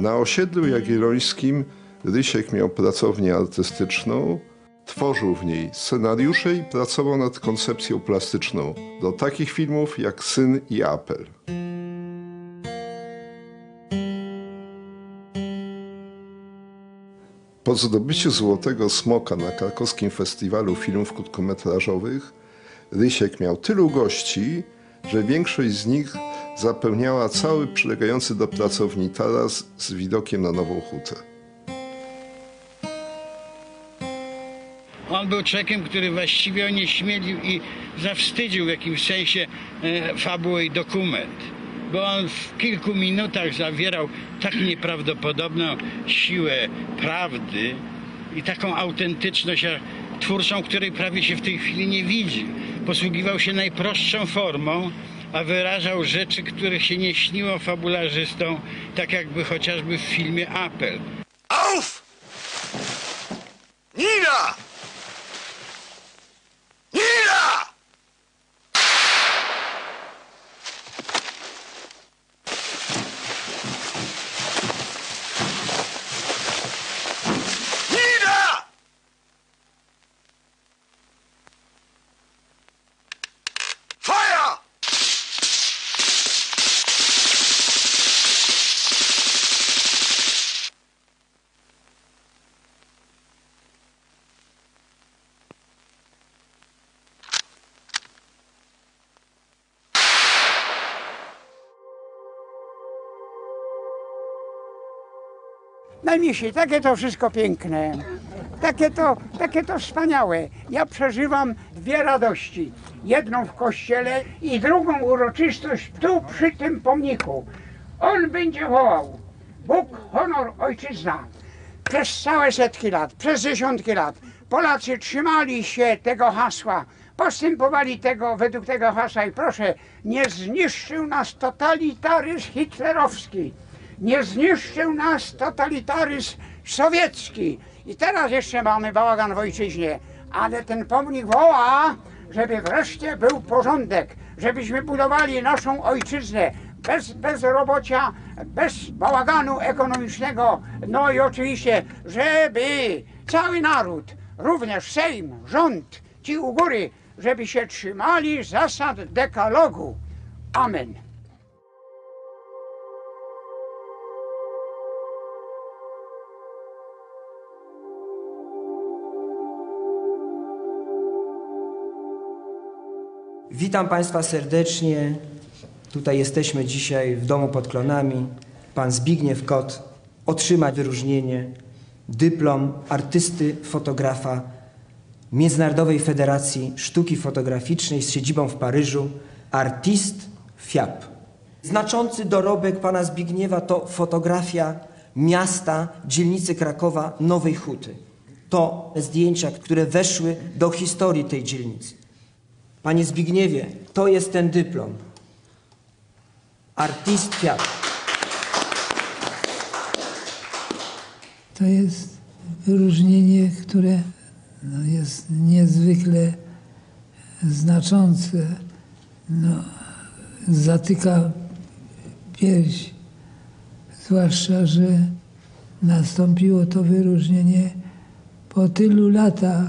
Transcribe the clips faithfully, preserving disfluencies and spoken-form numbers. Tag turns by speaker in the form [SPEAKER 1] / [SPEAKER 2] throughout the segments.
[SPEAKER 1] Na osiedlu jagiellońskim Rysiek miał pracownię artystyczną, tworzył w niej scenariusze i pracował nad koncepcją plastyczną do takich filmów jak Syn i Apel. Po zdobyciu Złotego Smoka na krakowskim festiwalu filmów krótkometrażowych Rysiek miał tylu gości, że większość z nich zapełniała cały przylegający do pracowni taras z widokiem na Nową Hutę.
[SPEAKER 2] On był człowiekiem, który właściwie onieśmielił i zawstydził w jakimś sensie e, fabułę i dokument. Bo on w kilku minutach zawierał tak nieprawdopodobną siłę prawdy i taką autentyczność twórczą, której prawie się w tej chwili nie widzi. Posługiwał się najprostszą formą, a wyrażał rzeczy, których się nie śniło fabularzystom, tak jakby chociażby w filmie Apel.
[SPEAKER 3] Auf! Nieder! Nieder! Nieder! Feuer!
[SPEAKER 4] Najmniejszy, takie to wszystko piękne, takie to, takie to wspaniałe. Ja przeżywam dwie radości. Jedną w kościele i drugą uroczystość tu przy tym pomniku. On będzie wołał: Bóg, honor, ojczyzna. Przez całe setki lat, przez dziesiątki lat Polacy trzymali się tego hasła, postępowali tego, według tego hasła i proszę, nie zniszczył nas totalitaryzm hitlerowski. Nie zniszczył nas totalitaryzm sowiecki. I teraz jeszcze mamy bałagan w ojczyźnie. Ale ten pomnik woła, żeby wreszcie był porządek. Żebyśmy budowali naszą ojczyznę bez bezrobocia, bez bałaganu ekonomicznego. No i oczywiście, żeby cały naród, również Sejm, rząd, ci u góry, żeby się trzymali zasad dekalogu. Amen.
[SPEAKER 5] Witam Państwa serdecznie. Tutaj jesteśmy dzisiaj w Domu pod Klonami. Pan Zbigniew Kot otrzyma wyróżnienie, dyplom artysty fotografa Międzynarodowej Federacji Sztuki Fotograficznej z siedzibą w Paryżu, Artiste F I A P. Znaczący dorobek pana Zbigniewa to fotografia miasta, dzielnicy Krakowa, Nowej Huty. To zdjęcia, które weszły do historii tej dzielnicy. Panie Zbigniewie, to jest ten dyplom. Artiste F I A P.
[SPEAKER 6] To jest wyróżnienie, które no, jest niezwykle znaczące. No, zatyka pierś, zwłaszcza że nastąpiło to wyróżnienie po tylu latach.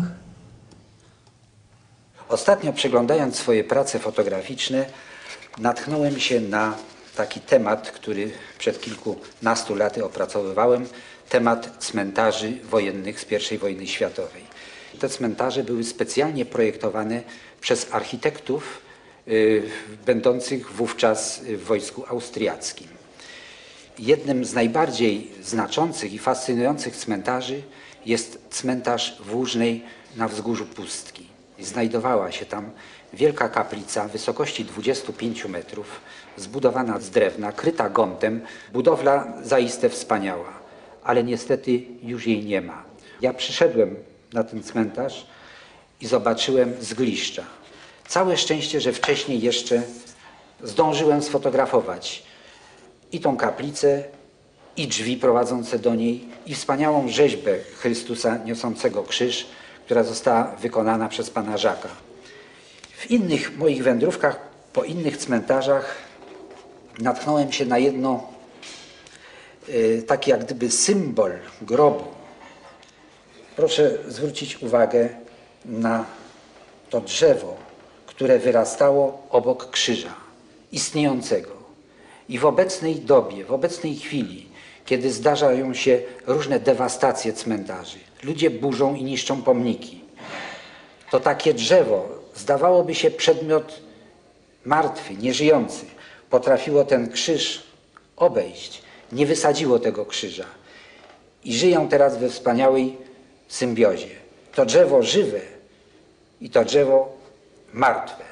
[SPEAKER 7] Ostatnio, przeglądając swoje prace fotograficzne, natknąłem się na taki temat, który przed kilkunastu laty opracowywałem, temat cmentarzy wojennych z pierwszej wojny światowej. Te cmentarze były specjalnie projektowane przez architektów y, będących wówczas w wojsku austriackim. Jednym z najbardziej znaczących i fascynujących cmentarzy jest cmentarz w Łużnej na wzgórzu Pustki. Znajdowała się tam wielka kaplica wysokości dwudziestu pięciu metrów, zbudowana z drewna, kryta gontem. Budowla zaiste wspaniała, ale niestety już jej nie ma. Ja przyszedłem na ten cmentarz i zobaczyłem zgliszcza. Całe szczęście, że wcześniej jeszcze zdążyłem sfotografować i tą kaplicę, i drzwi prowadzące do niej, i wspaniałą rzeźbę Chrystusa niosącego krzyż, która została wykonana przez pana Żaka. W innych moich wędrówkach po innych cmentarzach natknąłem się na jedno y, taki jak gdyby symbol grobu. Proszę zwrócić uwagę na to drzewo, które wyrastało obok krzyża istniejącego. I w obecnej dobie, w obecnej chwili, kiedy zdarzają się różne dewastacje cmentarzy, ludzie burzą i niszczą pomniki, to takie drzewo, zdawałoby się przedmiot martwy, nieżyjący, potrafiło ten krzyż obejść, nie wysadziło tego krzyża i żyją teraz we wspaniałej symbiozie. To drzewo żywe i to drzewo martwe.